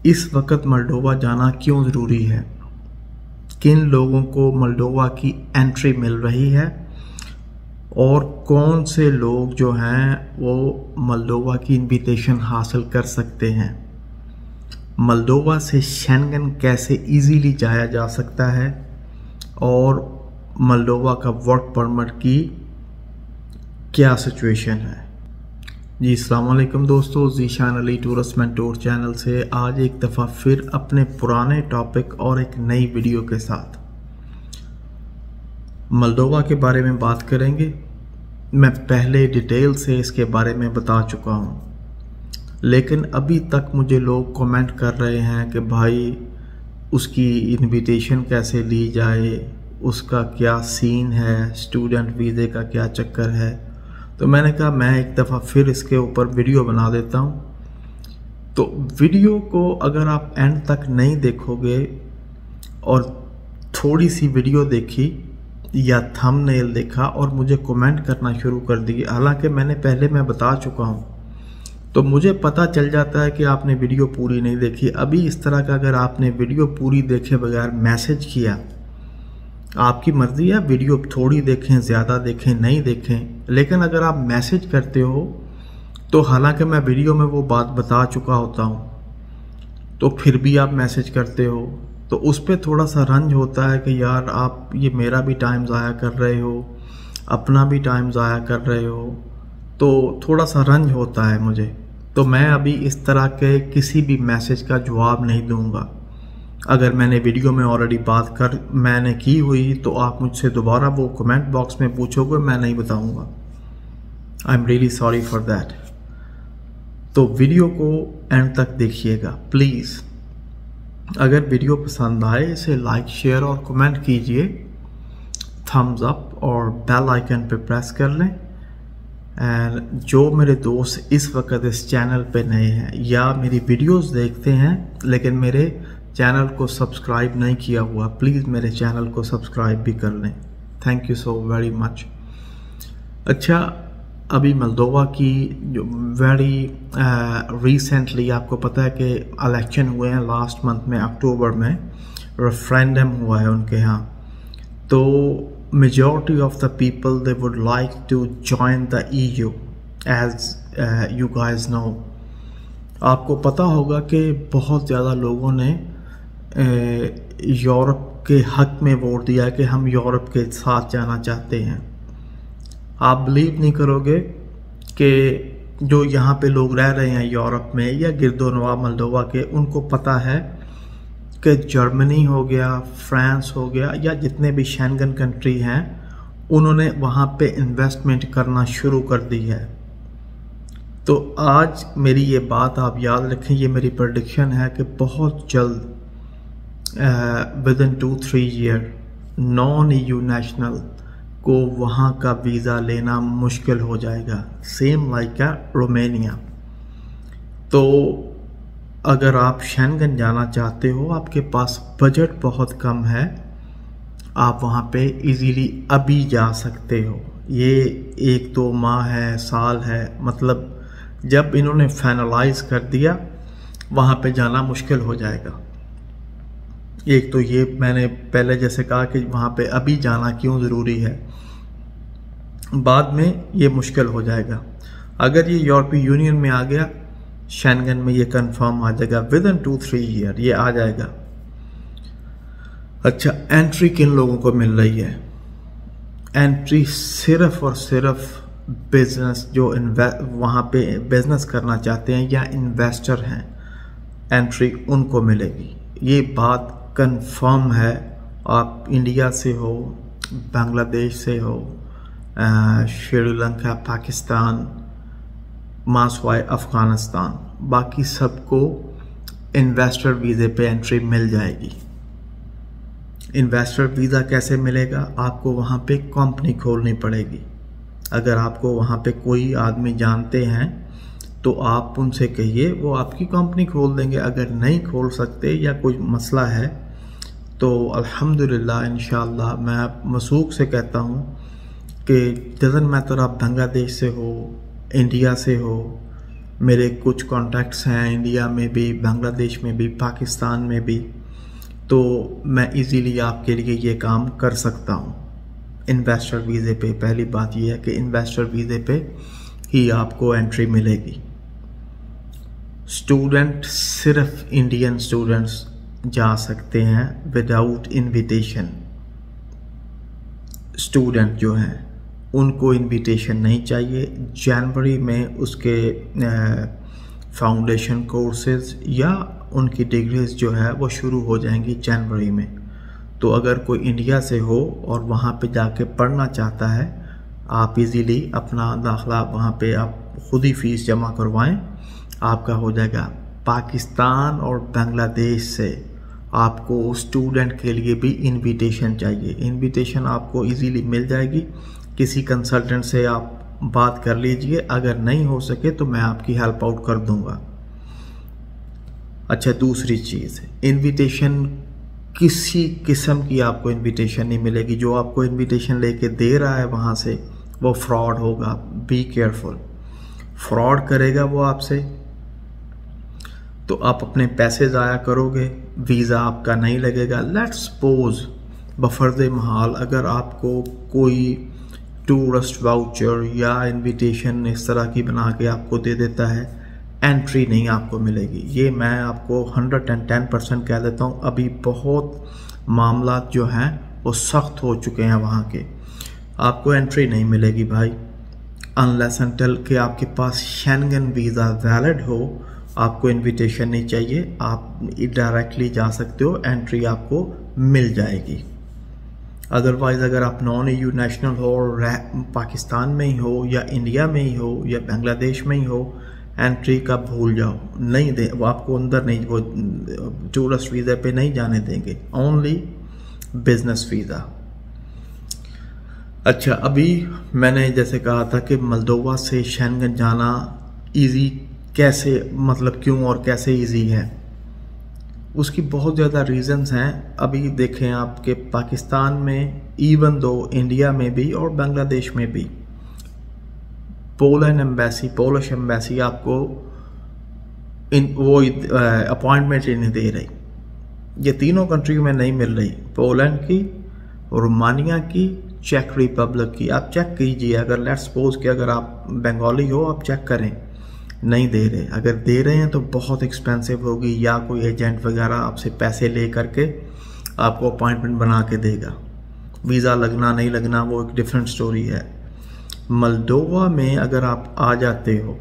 इस वक्त मोल्डोवा जाना क्यों ज़रूरी है, किन लोगों को मोल्डोवा की एंट्री मिल रही है और कौन से लोग जो हैं वो मोल्डोवा की इनविटेशन हासिल कर सकते हैं। मोल्डोवा से शेंगन कैसे इजीली जाया जा सकता है और मोल्डोवा का वर्क परमिट की क्या सिचुएशन है। जी अस्सलाम वालेकुम दोस्तों, Zeeshan Ali tourist and tour channel से आज एक दफ़ा फिर अपने पुराने टॉपिक और एक नई वीडियो के साथ मोल्डोवा के बारे में बात करेंगे। मैं पहले डिटेल से इसके बारे में बता चुका हूँ, लेकिन अभी तक मुझे लोग कमेंट कर रहे हैं कि भाई उसकी इनविटेशन कैसे ली जाए, उसका क्या सीन है, स्टूडेंट वीज़े का क्या चक्कर है। तो मैंने कहा मैं एक दफ़ा फिर इसके ऊपर वीडियो बना देता हूँ। तो वीडियो को अगर आप एंड तक नहीं देखोगे और थोड़ी सी वीडियो देखी या थंबनेल देखा और मुझे कमेंट करना शुरू कर दिए, हालांकि मैं बता चुका हूँ, तो मुझे पता चल जाता है कि आपने वीडियो पूरी नहीं देखी। अभी इस तरह का अगर आपने वीडियो पूरी देखे बगैर मैसेज किया, आपकी मर्ज़ी है, वीडियो थोड़ी देखें, ज़्यादा देखें, नहीं देखें, लेकिन अगर आप मैसेज करते हो तो हालांकि मैं वीडियो में वो बात बता चुका होता हूँ, तो फिर भी आप मैसेज करते हो, तो उस पर थोड़ा सा रंज होता है कि यार आप ये मेरा भी टाइम ज़ाया कर रहे हो, अपना भी टाइम ज़ाया कर रहे हो, तो थोड़ा सा रंज होता है मुझे। तो मैं अभी इस तरह के किसी भी मैसेज का जवाब नहीं दूंगा। अगर मैंने वीडियो में ऑलरेडी मैंने की हुई तो आप मुझसे दोबारा वो कमेंट बॉक्स में पूछोगे, मैं नहीं बताऊंगा। I am really sorry for that. तो वीडियो को एंड तक देखिएगा प्लीज़। अगर वीडियो पसंद आए इसे लाइक, शेयर और कमेंट कीजिए, थम्स अप और बेल आइकन पे प्रेस कर लें। एंड जो मेरे दोस्त इस वक्त इस चैनल पे नए हैं या मेरी वीडियोस देखते हैं लेकिन मेरे चैनल को सब्सक्राइब नहीं किया हुआ, प्लीज़ मेरे चैनल को सब्सक्राइब भी कर लें। Thank you so very much. अच्छा, अभी मोल्डोवा की जो वेरी रिसेंटली आपको पता है कि इलेक्शन हुए हैं लास्ट मंथ में, अक्टूबर में रेफरेंडम हुआ है उनके यहाँ। तो majority of the people they would like to join the EU as you guys know। आपको पता होगा कि बहुत ज़्यादा लोगों ने यूरोप के हक में वोट दिया कि हम यूरोप के साथ जाना चाहते हैं। आप बिलीव नहीं करोगे कि जो यहाँ पे लोग रह रहे हैं यूरोप में या गिरदोनवा मोल्डोवा के, उनको पता है कि जर्मनी हो गया, फ्रांस हो गया या जितने भी शेंगन कंट्री हैं, उन्होंने वहाँ पे इन्वेस्टमेंट करना शुरू कर दी है। तो आज मेरी ये बात आप याद रखें, ये मेरी प्रेडिक्शन है कि बहुत जल्द within 2-3 year non EU national को वहाँ का वीज़ा लेना मुश्किल हो जाएगा, सेम लाइक रोमानिया। तो अगर आप शेंगन जाना चाहते हो, आपके पास बजट बहुत कम है, आप वहाँ पे इजीली अभी जा सकते हो। ये 1-2 माह है, साल है, मतलब जब इन्होंने फाइनलाइज कर दिया वहाँ पे जाना मुश्किल हो जाएगा। एक तो ये मैंने पहले जैसे कहा कि वहाँ पे अभी जाना क्यों ज़रूरी है, बाद में ये मुश्किल हो जाएगा। अगर ये यूरोपीय यूनियन में आ गया, शेंगन में ये कंफर्म आ जाएगा, विद इन 2-3 ईयर ये आ जाएगा। अच्छा, एंट्री किन लोगों को मिल रही है? एंट्री सिर्फ और सिर्फ बिजनेस, जो वहाँ पे बिजनेस करना चाहते हैं या इन्वेस्टर हैं, एंट्री उनको मिलेगी। ये बात कंफर्म है। आप इंडिया से हो, बांग्लादेश से हो, श्रीलंका, पाकिस्तान, मासवाई अफ़गानिस्तान, बाकी सबको इन्वेस्टर वीज़े पे एंट्री मिल जाएगी। इन्वेस्टर वीज़ा कैसे मिलेगा? आपको वहाँ पे कंपनी खोलनी पड़ेगी। अगर आपको वहाँ पे कोई आदमी जानते हैं तो आप उनसे कहिए, वो आपकी कंपनी खोल देंगे। अगर नहीं खोल सकते या कोई मसला है तो अल्हम्दुलिल्लाह इंशाअल्लाह मैं मसूक से कहता हूँ कि डज़न्ट मैटर आप बांग्लादेश से हो, इंडिया से हो, मेरे कुछ कॉन्टैक्ट्स हैं इंडिया में भी, बांग्लादेश में भी, पाकिस्तान में भी, तो मैं इजीली आपके लिए ये काम कर सकता हूँ इन्वेस्टर वीज़े पे। पहली बात यह है कि इन्वेस्टर वीज़े पे ही आपको एंट्री मिलेगी। स्टूडेंट सिर्फ इंडियन स्टूडेंट्स जा सकते हैं विदाउट इनविटेशन। स्टूडेंट जो हैं उनको इनविटेशन नहीं चाहिए। जनवरी में उसके फाउंडेशन कोर्सेज या उनकी डिग्रीज जो है वो शुरू हो जाएंगी जनवरी में। तो अगर कोई इंडिया से हो और वहाँ पे जाके पढ़ना चाहता है, आप इजीली अपना दाखला वहाँ पे आप खुद ही फ़ीस जमा करवाएं, आपका हो जाएगा। पाकिस्तान और बांग्लादेश से आपको स्टूडेंट के लिए भी इनविटेशन चाहिए। इनविटेशन आपको इजीली मिल जाएगी, किसी कंसल्टेंट से आप बात कर लीजिए, अगर नहीं हो सके तो मैं आपकी हेल्प आउट कर दूंगा। अच्छा, दूसरी चीज़, इनविटेशन किसी किस्म की आपको इनविटेशन नहीं मिलेगी। जो आपको इनविटेशन लेके दे रहा है वहाँ से वो फ्रॉड होगा, बी केयरफुल। फ्रॉड करेगा वो आपसे तो आप अपने पैसे ज़ाया करोगे, वीज़ा आपका नहीं लगेगा। लेट्स सपोज बफर्ज़ महाल अगर आपको कोई टूरिस्ट वाउचर या इनविटेशन इस तरह की बना के आपको दे देता है, एंट्री नहीं आपको मिलेगी। ये मैं आपको 110% कह देता हूँ। अभी बहुत मामला जो हैं वो सख्त हो चुके हैं वहाँ के, आपको एंट्री नहीं मिलेगी भाई, अनलेस अनटिल कि आपके पास शेंगन वीज़ा वैलिड हो। आपको इनविटेशन नहीं चाहिए, आप डायरेक्टली जा सकते हो, एंट्री आपको मिल जाएगी। अदरवाइज़ अगर आप नॉन EU नेशनल हो और पाकिस्तान में ही हो या इंडिया में ही हो या बांग्लादेश में ही हो, एंट्री का भूल जाओ, नहीं दे वो आपको अंदर नहीं, वो टूरिस्ट वीज़ा पे नहीं जाने देंगे, ओनली बिजनेस वीज़ा। अच्छा, अभी मैंने जैसे कहा था कि मोल्दोवा से शेंगन जाना इजी कैसे, मतलब क्यों और कैसे इजी है, उसकी बहुत ज़्यादा रीज़न्स हैं। अभी देखें आपके पाकिस्तान में, इवन दो इंडिया में भी और बांग्लादेश में भी, पोलिश एम्बेसी आपको वो अपॉइंटमेंट ही नहीं दे रही। ये तीनों कंट्री में नहीं मिल रही, पोलैंड की, रोमानिया की, चेक रिपब्लिक की। आप चेक कीजिए, अगर लेट्स सपोज कि अगर आप बंगाली हो, आप चेक करें, नहीं दे रहे। अगर दे रहे हैं तो बहुत एक्सपेंसिव होगी, या कोई एजेंट वगैरह आपसे पैसे ले करके आपको अपॉइंटमेंट बना के देगा। वीज़ा लगना नहीं लगना वो एक डिफरेंट स्टोरी है। मोल्दोवा में अगर आप आ जाते हो,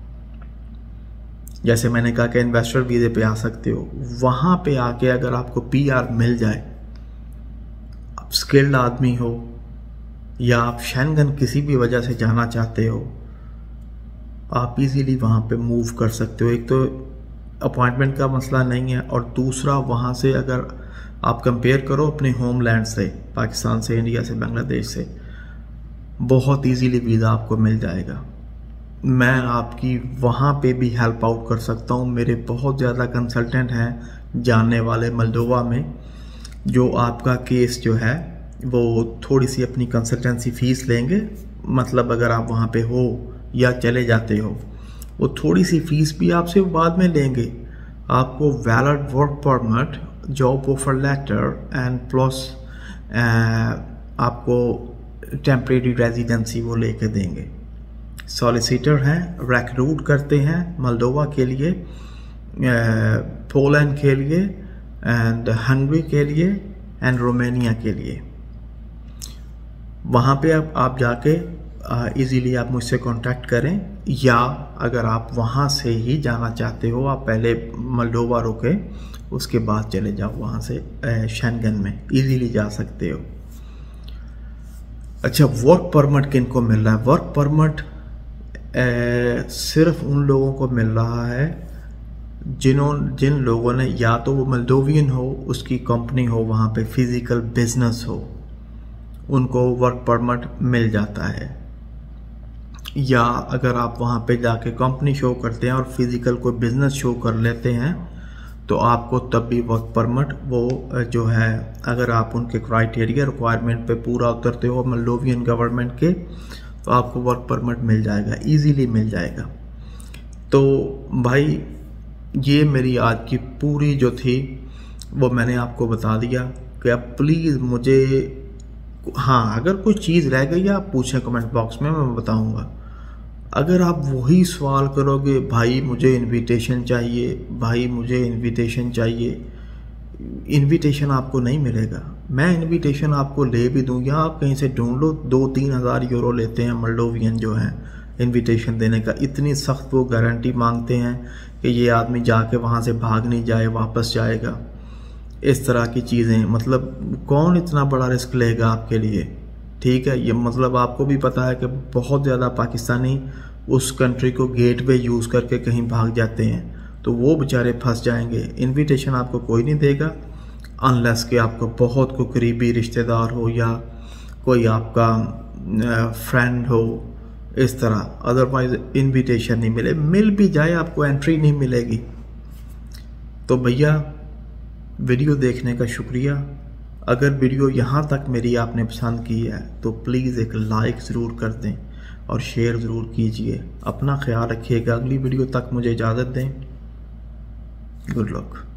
जैसे मैंने कहा कि इन्वेस्टर वीज़े पे आ सकते हो, वहाँ पे आके अगर आपको PR मिल जाए, आप स्किल्ड आदमी हो या आप शेंगन किसी भी वजह से जाना चाहते हो, आप इजीली वहाँ पे मूव कर सकते हो। एक तो अपॉइंटमेंट का मसला नहीं है, और दूसरा वहाँ से अगर आप कंपेयर करो अपने होमलैंड से, पाकिस्तान से, इंडिया से, बांग्लादेश से, बहुत इजीली वीज़ा आपको मिल जाएगा। मैं आपकी वहाँ पे भी हेल्प आउट कर सकता हूँ। मेरे बहुत ज़्यादा कंसल्टेंट हैं जानने वाले मोल्दोवा में, जो आपका केस जो है वो थोड़ी सी अपनी कंसल्टेंसी फ़ीस लेंगे। मतलब अगर आप वहाँ पे हो या चले जाते हो, वो थोड़ी सी फ़ीस भी आपसे बाद में लेंगे। आपको valid work permit, job offer letter and plus आपको टेम्परेरी रेजिडेंसी वो लेके देंगे। सॉलिसिटर हैं, रिक्रूट करते हैं मोल्दोवा के लिए, पोलैंड के लिए एंड हंगरी के लिए एंड रोमानिया के लिए। वहाँ पे आप जाके इजीली आप मुझसे कांटेक्ट करें, या अगर आप वहाँ से ही जाना चाहते हो, आप पहले मोल्दोवा रुके, उसके बाद चले जाओ वहाँ से शेंगन में, इजीली जा सकते हो। अच्छा, वर्क परमिट किन को मिल रहा है? वर्क परमिट सिर्फ उन लोगों को मिल रहा है जिन लोगों ने, या तो वो मोल्दोवियन हो, उसकी कंपनी हो वहाँ पे, फिजिकल बिजनेस हो, उनको वर्क परमिट मिल जाता है। या अगर आप वहाँ पे जाके कंपनी शो करते हैं और फिजिकल कोई बिजनेस शो कर लेते हैं, तो आपको तब भी वर्क परमिट वो जो है, अगर आप उनके क्राइटेरिया रिक्वायरमेंट पे पूरा उतरते हो मोल्दोवियन गवर्नमेंट के, तो आपको वर्क परमिट मिल जाएगा, इजीली मिल जाएगा। तो भाई ये मेरी आज की पूरी जो थी वो मैंने आपको बता दिया कि आप प्लीज़ मुझे, हाँ अगर कोई चीज़ रह गई आप पूछें कमेंट बॉक्स में, मैं बताऊंगा। अगर आप वही सवाल करोगे भाई मुझे इनविटेशन चाहिए, भाई मुझे इनविटेशन चाहिए, इनविटेशन आपको नहीं मिलेगा। मैं इनविटेशन आपको ले भी दूँ या आप कहीं से ढूंढ लो, 2-3 हज़ार यूरो लेते हैं मोल्डोवियन जो हैं इनविटेशन देने का। इतनी सख्त वो गारंटी मांगते हैं कि ये आदमी जाके वहाँ से भाग नहीं जाए, वापस जाएगा। इस तरह की चीज़ें, मतलब कौन इतना बड़ा रिस्क लेगा आपके लिए? ठीक है, ये मतलब आपको भी पता है कि बहुत ज़्यादा पाकिस्तानी उस कंट्री को गेटवे यूज़ करके कहीं भाग जाते हैं, तो वो बेचारे फंस जाएंगे। इनविटेशन आपको कोई नहीं देगा अनलेस कि आपको बहुत कोई करीबी रिश्तेदार हो या कोई आपका फ्रेंड हो, इस तरह। अदरवाइज इनविटेशन नहीं मिले, मिल भी जाए आपको एंट्री नहीं मिलेगी। तो भैया वीडियो देखने का शुक्रिया। अगर वीडियो यहाँ तक मेरी आपने पसंद की है तो प्लीज़ एक लाइक ज़रूर कर दें और शेयर ज़रूर कीजिए। अपना ख्याल रखिएगा। अगली वीडियो तक मुझे इजाज़त दें। Good luck.